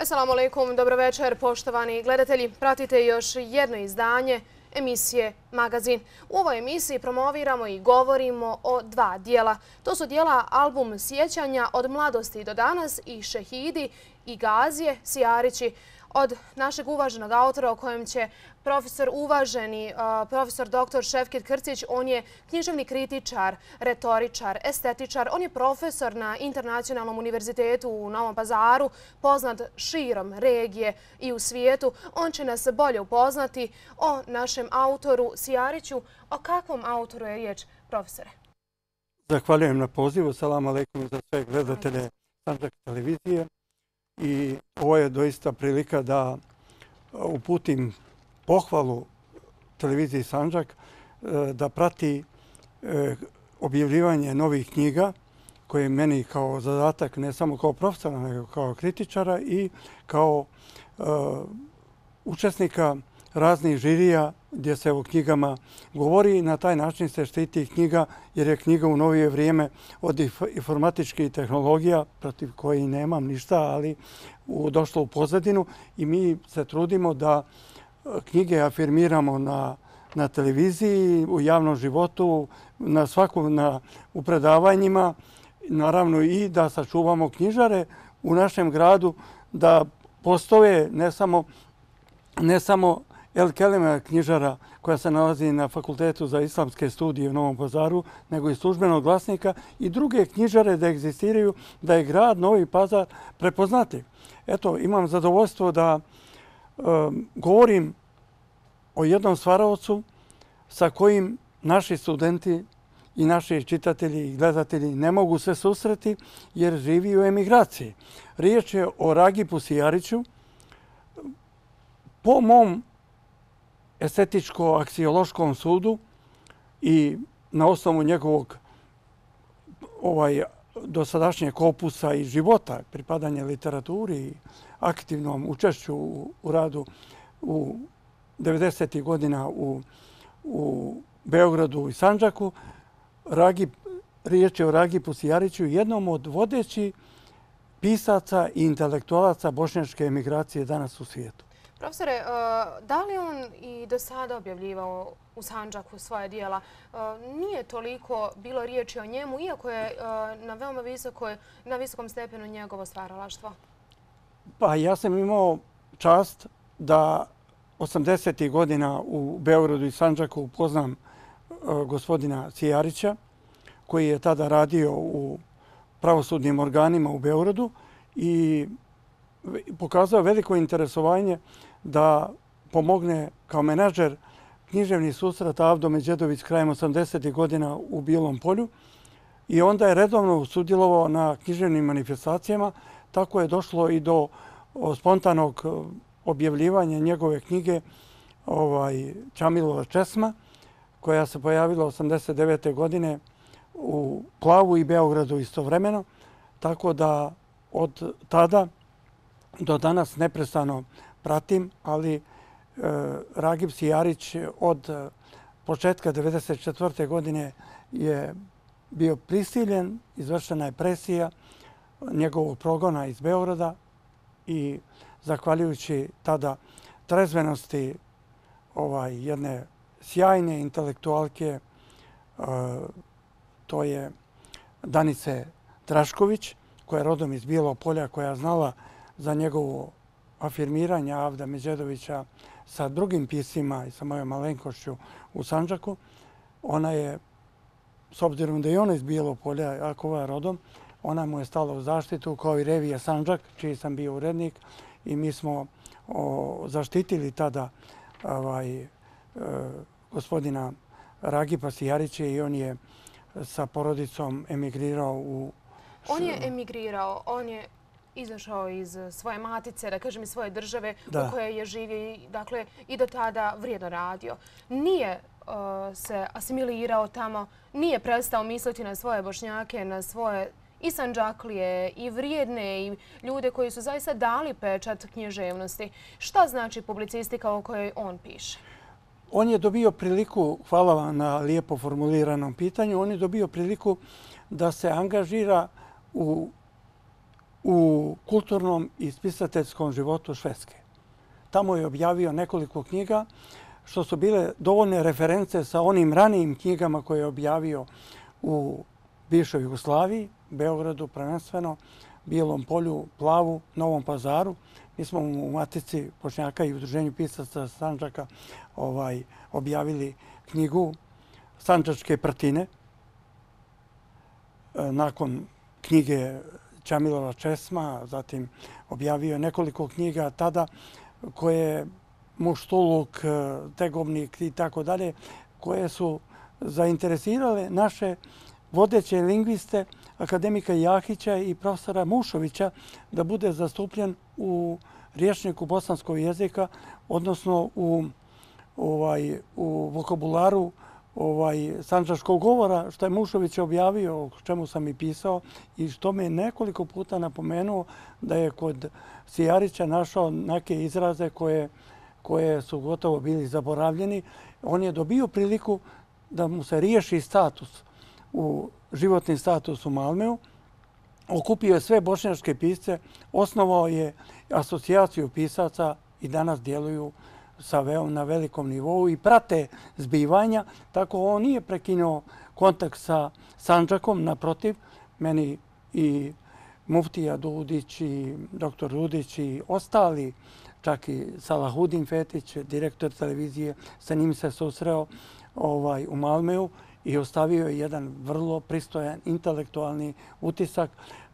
Assalamu alaikum, dobro večer, poštovani gledatelji. Pratite još jedno izdanje emisije Magazin. U ovoj emisiji promoviramo i govorimo o dva dijela. To su dijela album Sjećanja od mladosti do danas i Šehidi i Gazije Sijarići od našeg uvaženog autora o kojem će uvaženi profesor dr. Šefket Krcić. On je književni kritičar, retoričar, estetičar. On je profesor na Internacionalnom univerzitetu u Novom Pazaru, poznat širom regije i u svijetu. On će nas bolje upoznati o našem autoru Sijariću. O kakvom autoru je riječ, profesore? Zahvaljujem na pozivu. Salam alaikum za sve gledatelje Sandžak televizije. I ovo je doista prilika da uputim pohvalu televiziji Sandžak da prati objavljivanje novih knjiga koje je meni kao zadatak ne samo kao profesora nego kao kritičara i kao učesnika raznih žirija gdje se o knjigama govori. Na taj način se štiti knjiga jer je knjiga u novije vrijeme od informatičkih tehnologija protiv kojih nemam ništa, ali došlo u pozadinu i mi se trudimo da knjige afirmiramo na televiziji, u javnom životu, u predavanjima, naravno i da sačuvamo knjižare u našem gradu, da postoje ne samo El Kelema knjižara koja se nalazi na Fakultetu za islamske studije u Novom Pazaru, nego i službenog glasnika i druge knjižare da egzistiraju, da je grad Novi Pazar prepoznatljiv. Eto, imam zadovoljstvo da govorim o jednom stvaraocu sa kojim naši studenti i naši čitatelji i gledatelji ne mogu se susreti jer živi u emigraciji. Riječ je o Ragipu Sijariću. Po mom estetičko-aksiološkom sudu i na osnovu njegovog dosadašnjeg opusa i života, pripadanja literaturi i aktivnom učešću u radu u 90. godina u Beogradu i Sandžaku, riječ je o Ragipu Sijariću, jednom od vodećih pisaca i intelektualaca bošnjačke emigracije danas u svijetu. Profesore, da li on i do sada objavljivao u Sandžaku svoje dijela? Nije toliko bilo riječi o njemu, iako je na veoma visokom stepenu njegovo stvaralaštvo. Pa ja sam imao čast da 80. godina u Beogradu i Sandžaku upoznam gospodina Sijarića, koji je tada radio u pravosudnim organima u Beogradu i pokazao veliko interesovanje da pomogne kao menadžer književni susret Avdo Međedović krajem 80. godina u Bilom Polju i onda je redovno sudjelovao na književnim manifestacijama. Tako je došlo i do spontanog objavljivanja njegove knjige Čamilova česma, koja se pojavila 89. godine u Plavu i Beogradu istovremeno. Tako da od tada do danas neprestano pratim, ali Ragip Sijarić od početka 1994. godine je bio prisiljen, izvršena je presija njegovog progona iz Beograda i zahvaljujući tada trezvenosti jedne sjajne intelektualke, to je Danice Drašković, koja je rodom iz Bijelog Polja, koja je znala za njegovo afirmiranje Avda Međedovića sa drugim piscima i sa mojom malenkošću u Sandžaku. Ona je, s obzirom da je ona iz Bijelog Polja, ako je rodom, ona mu je stala u zaštitu, kao i revija Sandžak, čiji sam bio urednik, i mi smo zaštitili tada gospodina Ragipa Sijarića i on je sa porodicom emigrirao u... On je emigrirao, on je izašao iz svoje matice, da kažem iz svoje države u kojoj je živio i do tada vrijedno radio. Nije se asimilirao tamo, nije prestao misliti na svoje Bošnjake, na svoje i Sandžaklije, i vrijedne, i ljude koji su zaista dali pečat književnosti. Šta znači publicistika o kojoj on piše? On je dobio priliku, hvala vam na lijepo formuliranom pitanju, on je dobio priliku da se angažira u u kulturnom i spisateljskom životu Švedske. Tamo je objavio nekoliko knjiga, što su bile dovoljne reference sa onim ranijim knjigama koje je objavio u bivšoj Jugoslaviji, Beogradu prvenstveno, Bijelom polju, Plavu, Novom Pazaru. Mi smo u Matici Bošnjaka i Udruženju pisaca Sandžaka objavili knjigu Sandžačke prtine. Nakon knjige Čamilova Česma, zatim objavio nekoliko knjiga tada koje Muštuluk, Tegovnik i tako dalje, koje su zainteresirale naše vodeće lingviste, akademika Jahića i profesora Mušovića, da bude zastupljen u rječniku bosanskog jezika, odnosno u vokabularu sandžačkog govora, što je Mušović objavio, o čemu sam i pisao, i što me nekoliko puta napomenuo da je kod Sijarića našao neke izraze koje su gotovo bili zaboravljeni. On je dobio priliku da mu se riješi životni status u Malmeu. Okupio je sve bošnjačke pisce, osnovao je asocijaciju pisaca i danas djeluju na velikom nivou i prate zbivanja. Tako on nije prekinuo kontakt sa Sandžakom, naprotiv, meni i muftija Dudić i doktor Rudić i ostali, čak i Salahudin Fetić, direktor televizije, sa njim se susreo u Malmeu i ostavio je jedan vrlo pristojan intelektualni utisak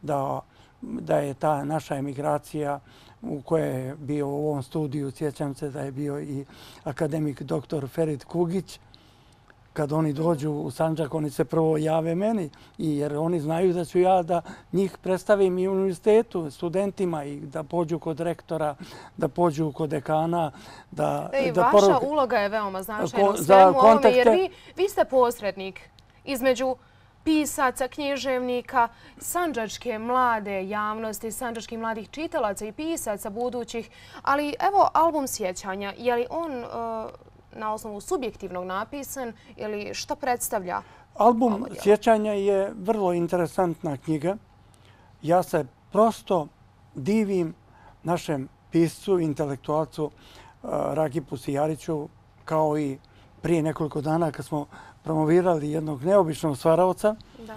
da je ta naša emigracija u kojoj je bio u ovom studiju, sjećam se da je bio i akademik dr. Ferit Kugić. Kad oni dođu u Sandžak, oni se prvo jave meni, jer oni znaju da ću ja da njih predstavim i univerzitetu, studentima, i da pođu kod rektora, da pođu kod dekana. Vaša uloga je veoma značajna u svemu ovome, jer vi ste posrednik između pisaca, književnika, sandžačke mlade javnosti, sandžačkih mladih čitalaca i pisaca budućih. Ali evo album sjećanja, je li on na osnovu subjektivnog napisan ili što predstavlja? Album sjećanja je vrlo interesantna knjiga. Ja se prosto divim našem piscu, intelektualcu Ragipu Sijariću, kao i prije nekoliko dana kad smo promovirali jednog neobičnog stvaraoca,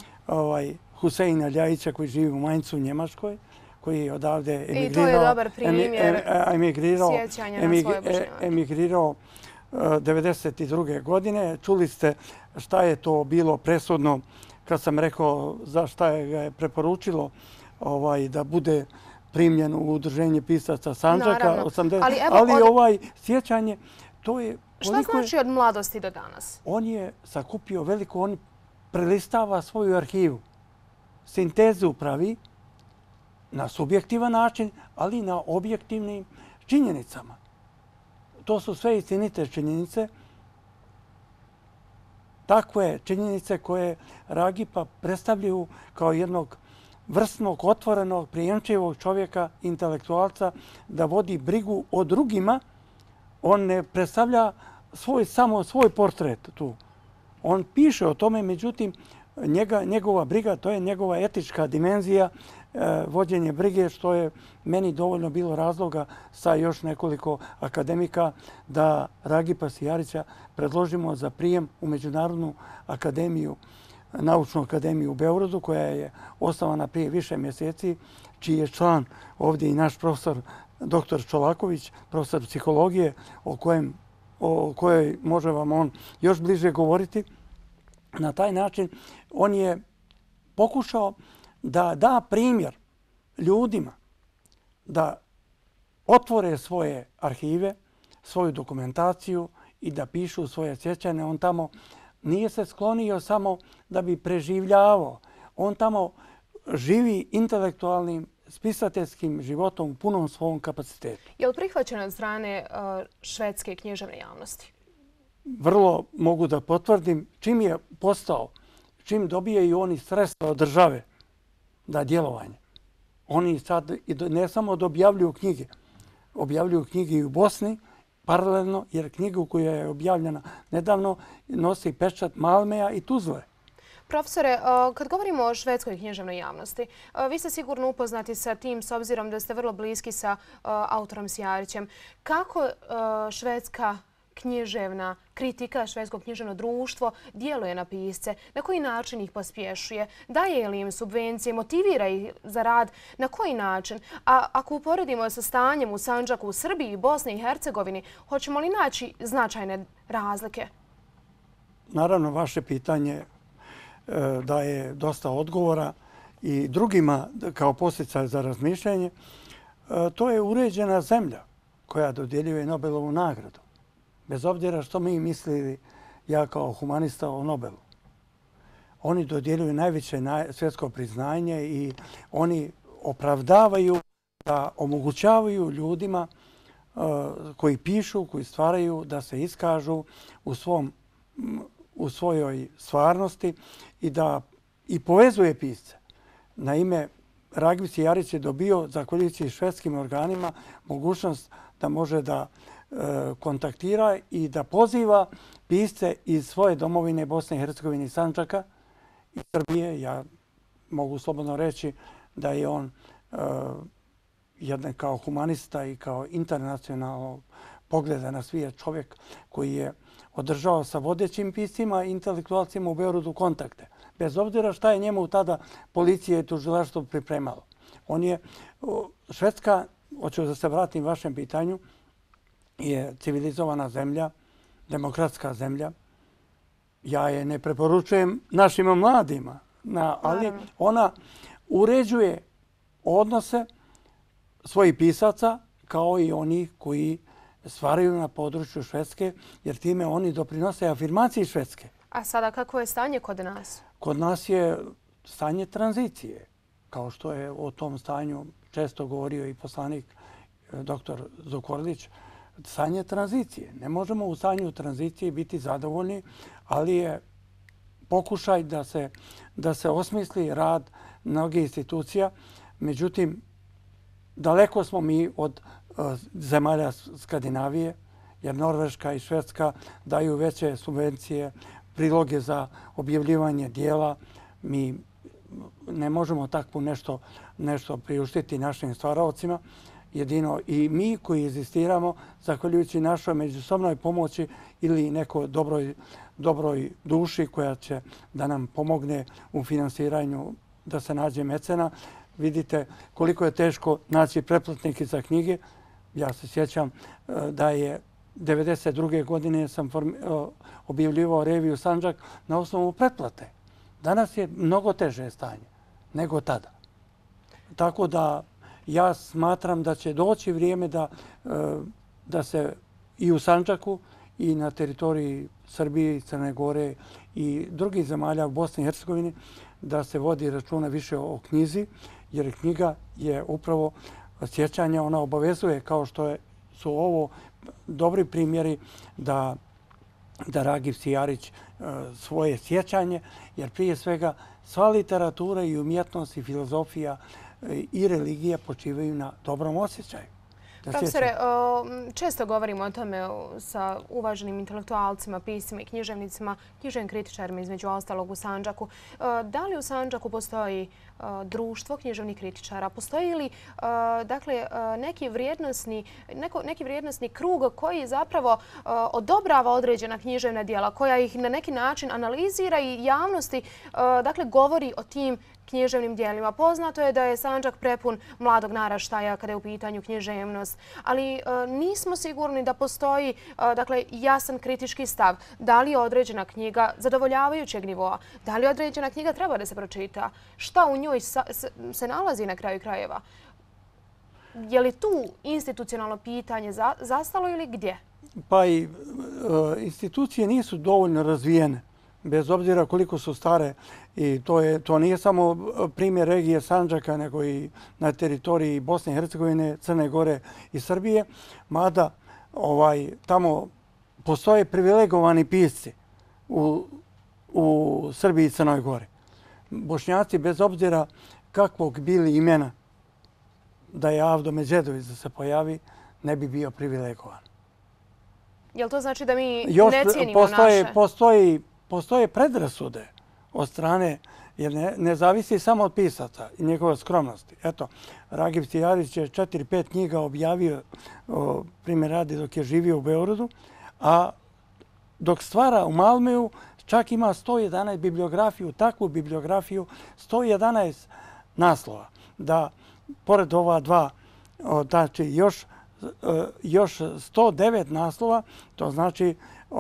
Huseina Ljajića, koji živi u Maincu u Njemačkoj, koji je odavde emigrirao. I to je dobar primjer sjećanja na svoje Bošnjake. Emigrirao 1992. godine. Čuli ste šta je to bilo presudno kad sam rekao za šta ga je preporučilo da bude primljen u Udruženje pisaca Sandžaka. Ali sjećanje, to je... Šta znači od mladosti do danas? On je sakupio veliko, on prelistava svoju arhivu. Sintezu pravi na subjektivan način, ali i na objektivnim činjenicama. To su sve istinite činjenice. Takve činjenice koje Ragipa predstavljaju kao jednog vrsnog, otvorenog, prijemčivog čovjeka, intelektualca, da vodi brigu o drugima. On ne predstavlja samo svoj portret tu. On piše o tome, međutim, njegova briga, to je njegova etička dimenzija, vođenje brige, što je meni dovoljno bilo razloga sa još nekoliko akademika da Ragipa Sijarića predložimo za prijem u Međunarodnu akademiju, Naučnu akademiju u Beogradu, koja je osnovana prije više mjeseci, čiji je član ovdje i naš profesor dr. Čolaković, profesor psihologije, o kojoj može vam on još bliže govoriti. Na taj način on je pokušao da da primjer ljudima da otvore svoje arhive, svoju dokumentaciju i da pišu svoje sjećanje. On tamo nije se sklonio samo da bi preživljavao. On tamo živi intelektualnim, spisateljskim životom u punom svom kapacitetu. Je li prihvaćen od strane švedske književne javnosti? Vrlo mogu da potvrdim. Čim je postao, čim dobije i oni sredstva od države da djelovanje. Oni sad ne samo da objavljuju knjige i u Bosni, paralelno, jer knjigu koja je objavljena nedavno nosi pečat Malmeja i Tuzle. Profesore, kad govorimo o švedskoj književnoj javnosti, vi ste sigurno upoznati sa tim s obzirom da ste vrlo bliski sa autorom Sjarićem. Kako švedska književna kritika, švedsko književno društvo djeluje na pisce? Na koji način ih pospješuje? Daje li im subvencije? Motivira ih za rad? Na koji način? A ako uporedimo sa stanjem u Sandžaku, u Srbiji i Bosni i Hercegovini, hoćemo li naći značajne razlike? Naravno, vaše pitanje daje dosta odgovora i drugima kao posticaj za razmišljanje. To je uređena zemlja koja dodjeljuje Nobelovu nagradu. Bez obzira što mi mislili, ja kao humanista, o Nobelu. Oni dodjeljuju najveće svjetsko priznanje i oni opravdavaju da omogućavaju ljudima koji pišu, koji stvaraju, da se iskažu u svojoj stvarnosti i da i povezuje pisce. Naime, Ragip Sjarić je dobio, zahvaljujući švedskim organima, mogućnost da može da kontaktira i da poziva pisce iz svoje domovine Bosne i Hercegovine i Sandžaka i Srbije. Ja mogu slobodno reći da je on jedan kao humanista i kao internacionalnog pogleda na svijet čovjek koji je održao sa vodećim piscima i intelektualcima u Beogradu kontakte. Bez obzira šta je njemu tada policija i tužilaštvo pripremalo. On je, Švedska, hoću da se vratim vašem pitanju, je civilizovana zemlja, demokratska zemlja. Ja je ne preporučujem našim mladima, ali ona uređuje odnose svojih pisaca kao i oni koji stvaraju na području Švedske, jer time oni doprinose afirmaciji Švedske. A sada kako je stanje kod nas? Kod nas je stanje tranzicije, kao što je o tom stanju često govorio i poslanik dr. Zukorlić. Stanje tranzicije. Ne možemo u stanju tranzicije biti zadovoljni, ali je pokušaj da se osmisli rad mnogih institucija. Međutim, daleko smo mi od zemalja Skandinavije, jer Norveška i Švedska daju veće subvencije, priloge za objavljivanje dijela. Mi ne možemo takvo nešto priuštiti našim stvaraocima. Jedino i mi koji egzistiramo, zahvaljujući našoj međusobnoj pomoći ili nekoj dobroj duši koja će da nam pomogne u finansiranju da se nađe mecena. Vidite koliko je teško naći pretplatnike za knjige. Ja se sjećam da je 1992. godine sam objavljivao reviju Sandžak na osnovu pretplate. Danas je mnogo teže stanje nego tada. Tako da ja smatram da će doći vrijeme da se i u Sandžaku i na teritoriji Srbije, Crne Gore i drugih zemalja u Bosni i Hercegovini da se vodi računa više o knjizi, jer knjiga je upravo sjećanje, ona obavezuje kao što su ovo dobri primjeri da Ragip Sjarić svoje sjećanje, jer prije svega sva literatura i umjetnost i filozofija i religija počivaju na dobrom osjećaju. Profesore, često govorimo o tome sa uvaženim intelektualcima, piscima i književnicima, književnim kritičarima između ostalog u Sandžaku. Da li u Sandžaku postoji društvo književnih kritičara? Postoji li neki vrijednosni krug koji zapravo odobrava određena književna djela, koja ih na neki način analizira i javnosti govori o tim književnim dijelima? Poznato je da je Sandžak prepun mladog naraštaja kada je u pitanju književnost, ali nismo sigurni da postoji jasan kritički stav. Da li je određena knjiga zadovoljavajućeg nivoa? Da li određena knjiga treba da se pročita? Šta u njoj se nalazi na kraju krajeva? Je li tu institucionalno pitanje zastalo ili gdje? Pa i institucije nisu dovoljno razvijene, bez obzira koliko su stare. I to nije samo primjer regije Sandžaka, nego i na teritoriji Bosne i Hercegovine, Crne Gore i Srbije. Mada tamo postoje privilegovani pisci u Srbiji i Crnoj Gori. Bošnjaci, bez obzira kakvog bili imena, da je Avdo Međedović da se pojavi, ne bi bio privilegovan. Je li to znači da mi ne cijenimo naše? Postoje predrasude od strane, jer ne zavisi samo od pisaca i njegove skromnosti. Eto, Ragip Sijarić je 4-5 knjiga objavio, primjer radi, dok je živio u Beogradu, a dok stvara u Malmeu čak ima 111 bibliografiju, takvu bibliografiju, 111 naslova. Da, pored ova dva, znači još 109 naslova, to znači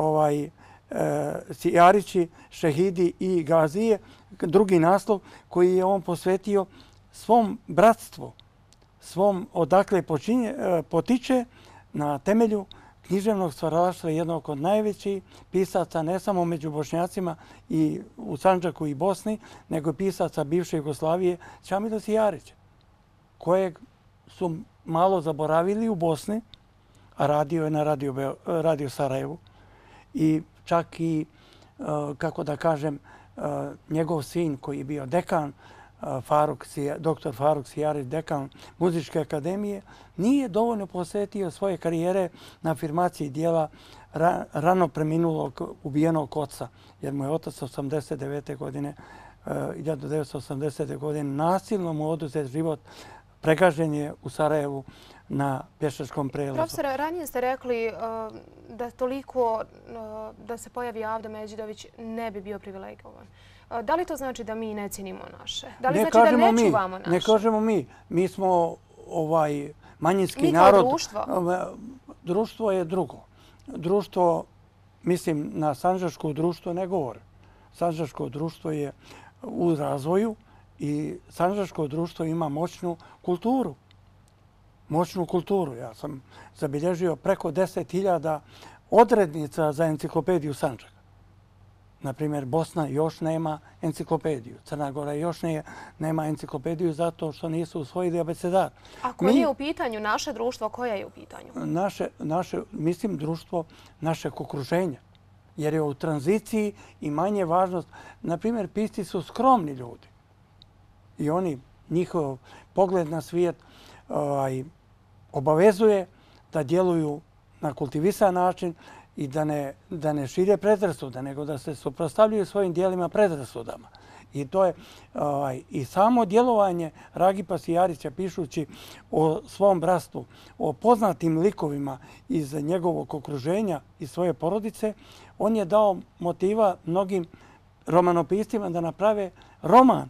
Sijarići, Šehidi i Gazije, drugi naslov koji je on posvetio svom bratstvu, svom odakle potiče na temelju književnog stvaralaštva jednog od najvećih pisaca, ne samo među Bošnjacima i u Sandžaku i Bosni, nego i pisaca bivše Jugoslavije, Čamila Sijarića, kojeg su malo zaboravili u Bosni, a radio je na Radio Sarajevu. I čak i, kako da kažem, njegov sin koji je bio dekan, dr. Faruk Sijarić, dekan Muzičke akademije, nije dovoljno posvetio svoje karijere na afirmaciji dijela rano preminulog ubijenog oca, jer mu je otac 1980. godine nasilno mu oduzet život, pregažen je u Sarajevu na pješačkom prelazu. Profesore, ranije ste rekli da toliko da se pojavi Avda Međidović ne bi bio privilegovan. Da li to znači da mi ne cijenimo naše? Da li znači da ne čuvamo naše? Ne kažemo mi. Mi smo manjinski narod. Mi kao društvo? Društvo je drugo. Društvo, mislim, na sandžačko društvo ne govore. Sandžačko društvo je u razvoju i sandžačko društvo ima moćnu kulturu. Moćnu kulturu. Ja sam zabilježio preko 10.000 odrednica za enciklopediju Sandžaka. Naprimjer, Bosna još nema enciklopediju. Crna Gora još nema enciklopediju zato što nisu usvojili abecedar. Ako nije u pitanju naše društvo, koja je u pitanju? Mislim, društvo našeg okruženja. Jer je u tranziciji i manje važnost. Naprimjer, pisci su skromni ljudi. I oni, njihov pogled na svijet obavezuje da djeluju na kultivisan način i da ne šire predrasude, nego da se suprotstavljaju svojim dijelima predrasudama. I to je i samo djelovanje Ragipa Sijarića pišući o svom bratstvu, o poznatim likovima iz njegovog okruženja i svoje porodice, on je dao motiva mnogim romanopiscima da naprave roman.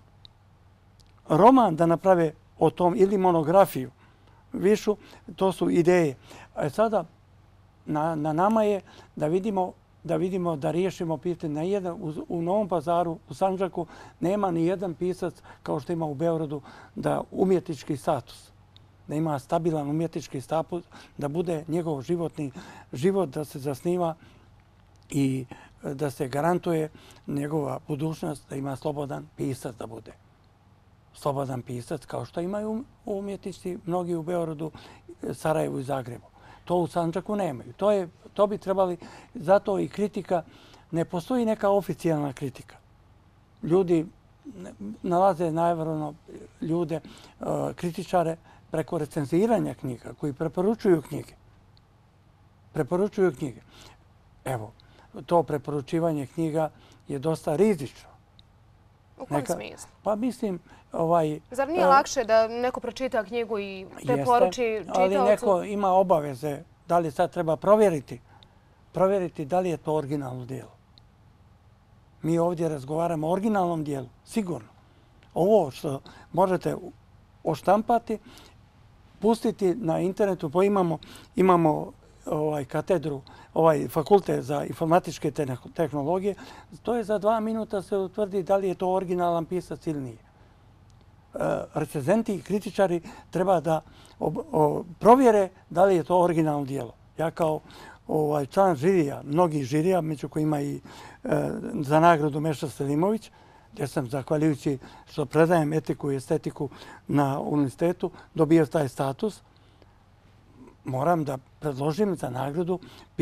Roman da naprave o tom ili monografiju višu, to su ideje. Sada na nama je da vidimo da riješimo pitanje. U Novom Pazaru, u Sandžaku, nema ni jedan pisac kao što ima u Beogradu da umjetnički status, da ima stabilan umjetnički status, da bude njegov životni život, da se zasniva i da se garantuje njegova budućnost, da ima slobodan pisac da bude. Slobodan pisac, kao što imaju umjetnici mnogi u Beogradu, Sarajevu i Zagrebu. To u Sandžaku nemaju. To bi trebali, zato i kritika, ne postoji neka oficijalna kritika. Ljudi nalaze naravno ljude, kritičare preko recenziranja knjiga koji preporučuju knjige. Preporučuju knjige. Evo, to preporučivanje knjiga je dosta rizično. U kojem smislu? Pa mislim... Zar nije lakše da neko pročita knjigu i preporuči čitaocu? Ali neko ima obaveze. Da li sad treba provjeriti da li je to originalno dijelo. Mi ovdje razgovaramo o originalnom dijelu, sigurno. Ovo što možete oštampati, pustiti na internetu, pa imamo katedru, fakultet za informatičke tehnologije, to je za 2 minuta se utvrdi da li je to originalan pisac ili nije. Recenzenti i kritičari treba da provjere da li je to originalno dijelo. Ja kao član žirija, mnogih žirija, među kojima i za nagradu Meša Selimović, gdje sam, zahvaljujući što predajem etiku i estetiku na univerzitetu, dobio taj status, moram da predložim za nagradu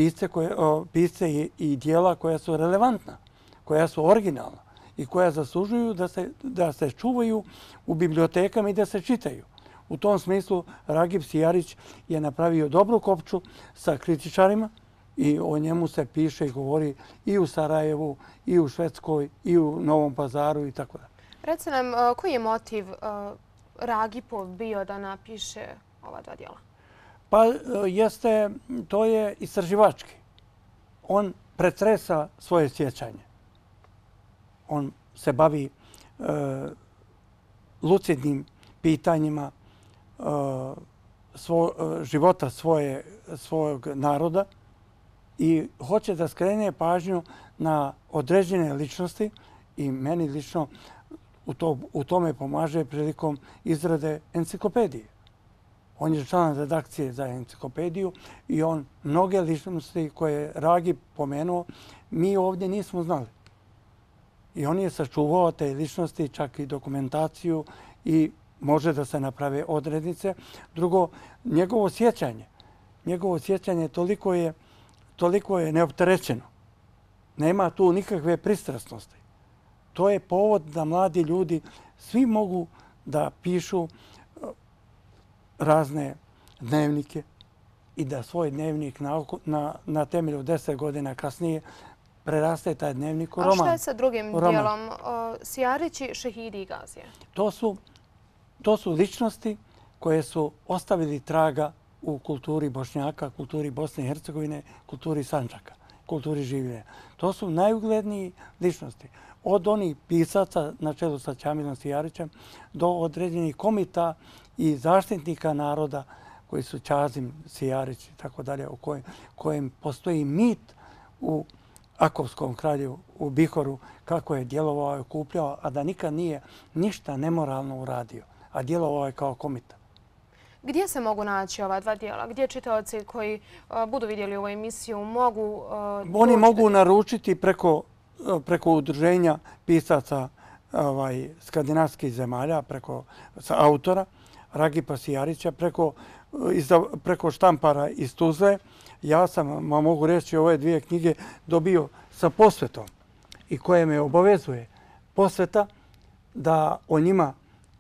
pisce i dijela koja su relevantna, koja su originalna i koja zaslužuju da se čuvaju u bibliotekama i da se čitaju. U tom smislu Ragip Sijarić je napravio dobru kopču sa kritičarima i o njemu se piše i govori i u Sarajevu, i u Švedskoj, i u Novom Pazaru i tako da. Reci nam, koji je motiv Ragipov bio da napiše ova dva dijela? Pa to je istraživački. On pretresa svoje sjećanje. On se bavi lucidnim pitanjima života svojeg naroda i hoće da skrene pažnju na određene ličnosti i meni lično u tome pomaže prilikom izrade enciklopedije. On je član redakcije za enciklopediju i on mnoge ličnosti koje je Ragip pomenuo mi ovdje nismo znali. I on je sačuvao te ličnosti, čak i dokumentaciju i može da se naprave odrednice. Drugo, njegovo sjećanje toliko je neopterećeno. Nema tu nikakve pristrasnosti. To je povod da mladi ljudi svi mogu da pišu razne dnevnike i da svoj dnevnik na temelju 10 godina kasnije preraste taj dnevnik u roman. A šta je sa drugim dijelom? Sijarići, Šehidi i Gazije? To su ličnosti koje su ostavili traga u kulturi Bošnjaka, kulturi Bosne i Hercegovine, kulturi Sandžaka, kulturi življenja. To su najugledniji ličnosti. Od onih pisaca na čelu sa Ćamilom Sijarićem do određenih komita i zaštitnika naroda koji su Ćazim Sijarić i tako dalje, u kojem postoji mit u Akovskom kralju, u Bihoru, kako je djelovao i okupljao, a da nikad nije ništa nemoralno uradio, a djelovao je kao komita. Gdje se mogu naći ova dva dijela? Gdje čitaoci koji budu vidjeli ovu emisiju mogu... Oni mogu naručiti preko udruženja pisaca skandinavskih zemalja, preko autora Ragipa Sijarića, preko štampara iz Tuzle. Ja sam, mogu reći, ove dvije knjige dobio sa posvetom i koje me obavezuje posveta da o njima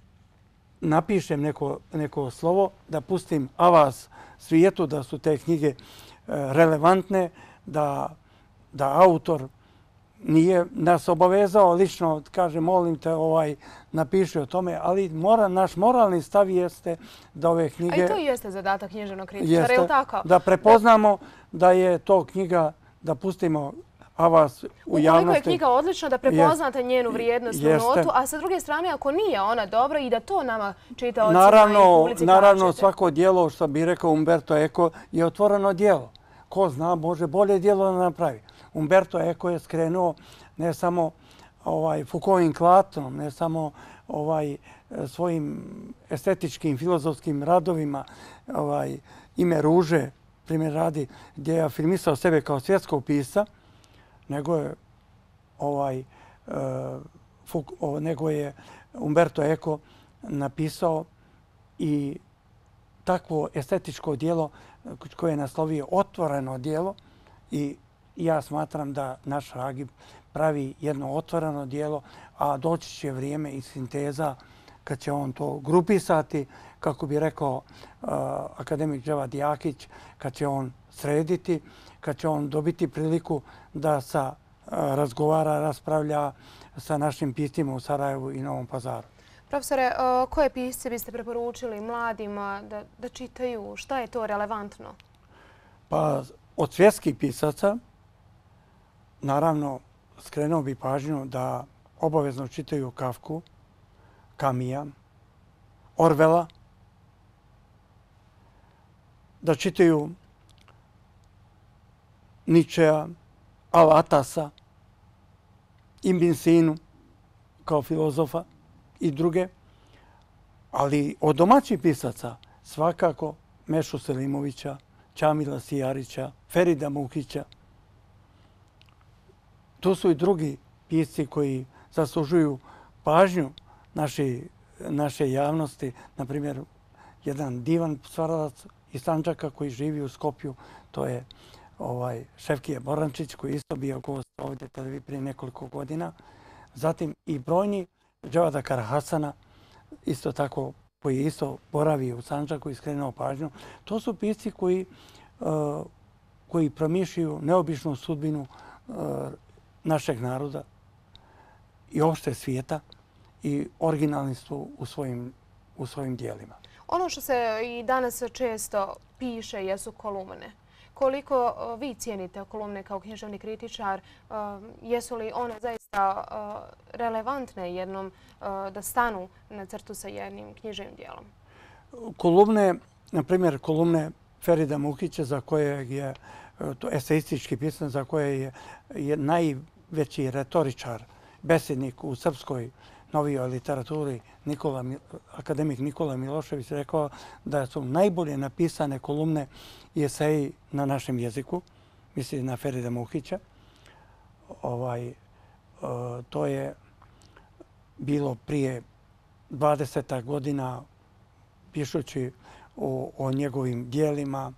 napišem neko slovo, da pustim avaz svijetu da su te knjige relevantne, da autor nije nas obavezao lično, kaže molim te napiši o tome, ali naš moralni stav jeste da ove knjige... A i to jeste zadatak književnog kritičara, je li tako? Da prepoznamo da je to knjiga, da pustimo avaz u javnosti. Ukoliko je knjiga odlična, da prepoznate njenu vrijednostnu notu, a sa druge strane, ako nije ona dobra i da to nama čitaocima i publici kažete. Naravno, svako dijelo, što bi rekao Umberto Eco, je otvoreno dijelo. Ko zna, može bolje dijelo da napravi. Umberto Eco je skrenuo ne samo Foucaultovim Klatonom, ne samo svojim estetičkim, filozofskim radovima, Ime ruže, primjer radi, gdje je afirmisao sebe kao svjetskog pisca, nego je Umberto Eco napisao i takvo estetičko dijelo koje je naslovio Otvoreno dijelo i ja smatram da naš Ragip pravi jedno otvoreno dijelo, a doći će vrijeme i sinteza kad će on to grupisati, kako bi rekao akademik Dževad Jakić, kad će on srediti, kad će on dobiti priliku da razgovara, raspravlja sa našim piscima u Sarajevu i Novom Pazaru. Profesore, koje pisce biste preporučili mladima da čitaju? Šta je to relevantno? Pa od svjetskih pisaca, naravno, skrenuo bi pažnju da obavezno čitaju Kafku, Kamija, Orvela, da čitaju Ničea, Al-Atasa, Ibn Sinu kao filozofa i druge. Ali od domaćih pisaca svakako Mešu Selimovića, Ćamila Sijarića, Ferida Mukića. Tu su i drugi pisci koji zaslužuju pažnju naše javnosti. Naprimjer, jedan divan stvaralac iz Sandžaka koji živi u Skopju, to je Šefkije Borančić koji isto bio gost ovdje prije nekoliko godina. Zatim i brojni Dževada Karahasana, isto tako, koji je isto boravio u Sandžaku i skrenuo pažnju. To su pisci koji promišljaju neobičnu sudbinu našeg naroda i opšte svijeta i originalni su u svojim dijelima. Ono što se i danas često piše jesu kolumne. Koliko vi cijenite kolumne kao književni kritičar? Jesu li one zaista relevantne jednom da stanu na crtu sa jednim književnim dijelom? Kolumne, na primjer kolumne Ferida Mukića, za kojeg je eseistički pisan, za koje je najveći retoričar, besednik u srpskoj novijoj literaturi, akademik Nikola Milošević, rekao da su najbolje napisane kolumne i eseji na našem jeziku, misli na Ferida Mukića. To je bilo prije 20 godina, pišući o njegovim dijelima,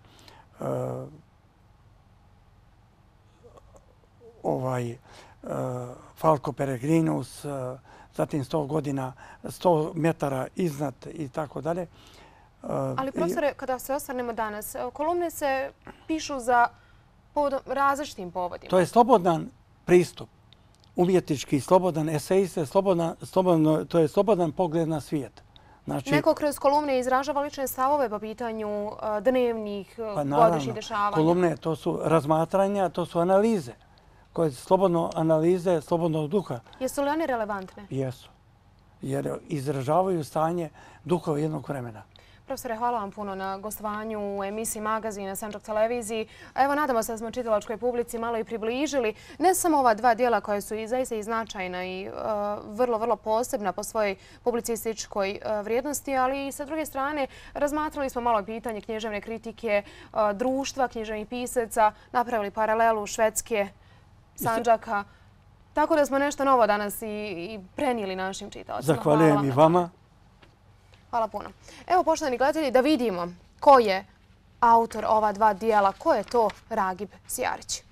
Falco Peregrinus, zatim 100 godina, 100 metara iznad i tako dalje. Ali profesore, kada se osvrnemo danas, kolumne se pišu za različitim povodima. To je slobodan pristup, umjetnički, slobodan esejist, to je slobodan pogled na svijet. Neko kroz kolumne izražava lične stavove po pitanju dnevnih, godišnjih dešavanja. Kolumne, to su razmatranja, to su analize. Koje slobodno analize slobodnog duha. Jesu li one relevantne? Jesu. Jer izražavaju stanje duha jednog vremena. Profesore, hvala vam puno na gostovanju u emisiji Magazin na Sandžak televiziji. Evo, nadamo se da smo čitalačkoj publici malo i približili ne samo ova dva dijela koja su i zaista i značajna i vrlo, vrlo posebna po svojoj publicističkoj vrijednosti, ali i sa druge strane razmatrali smo malo pitanje književne kritike, društva, književnih pisaca, napravili paralelu Švedske, Sandžaka. Tako da smo nešto novo danas i prenijeli našim čitaocima. Zahvaljujem i vama. Hvala puno. Evo, poštovani gledatelji, da vidimo ko je autor ova dva dijela. Ko je to Ragib Sijarić?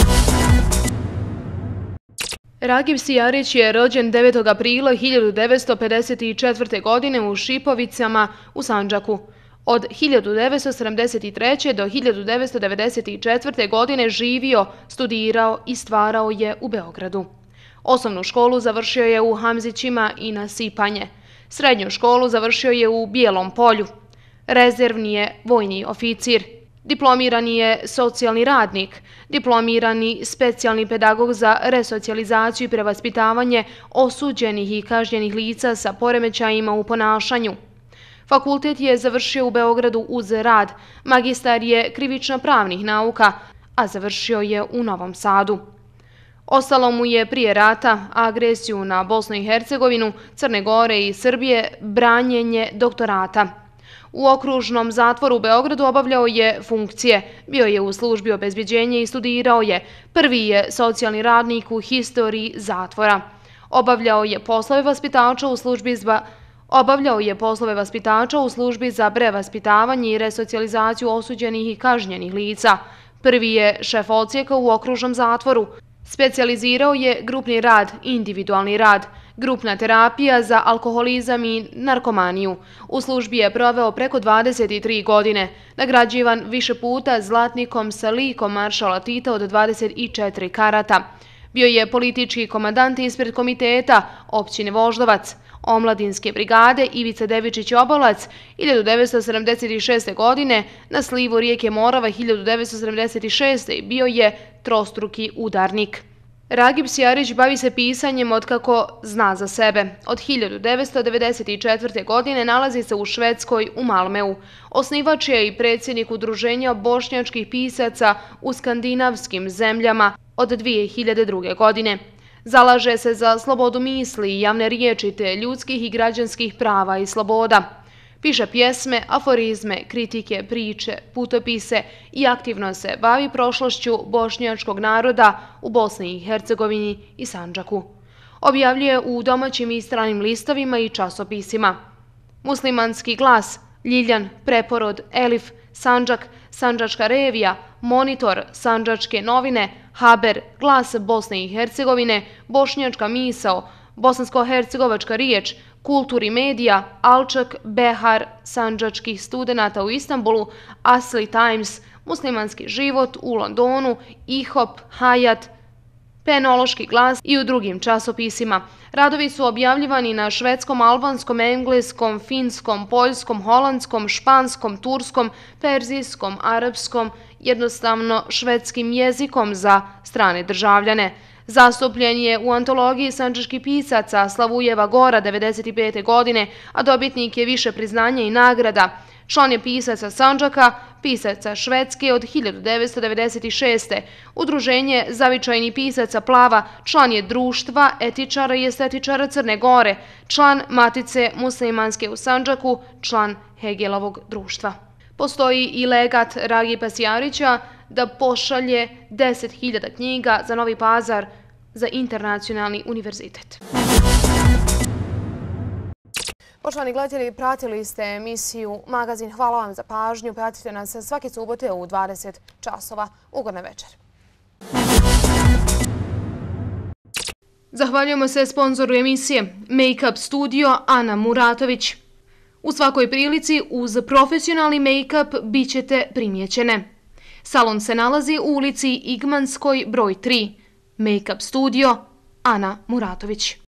Ragib Sijarić je rođen 9. aprila 1954. godine u Šipovicama u Sandžaku. Od 1973. do 1994. godine živio, studirao i stvarao je u Beogradu. Osnovnu školu završio je u Hamzićima i na Sipanje. Srednju školu završio je u Bijelom Polju. Rezervni je vojni oficir. Diplomirani je socijalni radnik. Diplomirani specijalni pedagog za resocijalizaciju i prevaspitavanje osuđenih i kažnjenih lica sa poremećajima u ponašanju. Fakultet je završio u Beogradu uz rad. Magistar je krivično-pravnih nauka, a završio je u Novom Sadu. Ostalo mu je prije rata, agresiju na Bosnu i Hercegovinu, Crne Gore i Srbije, branjenje doktorata. U okružnom zatvoru u Beogradu obavljao je funkcije. Bio je u službi obezbeđenja i studirao je. Prvi je socijalni radnik u historiji zatvora. Obavljao je poslove vaspitača u službi za prevaspitavanje i resocijalizaciju osuđenih i kažnjenih lica. Prvi je šef odsjeka u okružnom zatvoru. Specijalizirao je grupni rad, individualni rad, grupna terapija za alkoholizam i narkomaniju. U službi je proveo preko 23 godine, nagrađivan više puta zlatnikom sa likom maršala Tita od 24 karata. Bio je politički komandant ispred komiteta općine Voždovac, omladinske brigade Ivica Devičić-Obolac 1976. godine, na slivu rijeke Morava 1976. bio je trostruki udarnik. Ragib Sijarić bavi se pisanjem otkako zna za sebe. Od 1994. godine nalazi se u Švedskoj u Malmeu. Osnivač je i predsjednik Udruženja bošnjačkih pisaca u skandinavskim zemljama od 2002. godine. Zalaže se za slobodu misli i javne riječi te ljudskih i građanskih prava i sloboda. Piše pjesme, aforizme, kritike, priče, putopise i aktivno se bavi prošlošću bošnjačkog naroda u Bosni i Hercegovini i Sandžaku. Objavljuje u domaćim i stranim listovima i časopisima. Muslimanski glas, Ljiljan, Preporod, Elif, Sandžak, Sandžačka revija, Monitor, Sandžačke novine, Haber, Glas Bosne i Hercegovine, Bošnjačka misao, Bosansko-hercegovačka riječ, Kultur i medija, Alčak, Behar, Sandžačkih studenata u Istanbulu, Asli Times, Muslimanski život u Londonu, IHOP, Hayat, Penološki glas i u drugim časopisima. Radovi su objavljivani na švedskom, albanskom, engleskom, finskom, poljskom, holandskom, španskom, turskom, perzijskom, arapskom, jednostavno švedskim jezikom za strane državljane. Zastupljen je u antologiji sandžačkih pisaca Slavujeva Gora 1995. godine, a dobitnik je više priznanja i nagrada. Član je pisaca Sandžaka, pisaca Švedske od 1996. Udruženje zavičajnih pisaca Plava član je društva etičara i estetičara Crne Gore, član Matice muslimanske u Sandžaku, član Hegelovog društva. Postoji i legat Ragi Pasjarića da pošalje 10.000 knjiga za Novi Pazar za internacionalni univerzitet. Poštovani gledatelji, pratili ste emisiju Magazin. Hvala vam za pažnju. Pratite nas svake subote u 20 časova. Ugodna večer. Zahvaljujemo se sponzoru emisije Make-up studio Ana Muratović. U svakoj prilici uz profesionalni make-up bit ćete primjećene. Salon se nalazi u ulici Igmanskoj broj 3. Make-up studio Ana Muratović.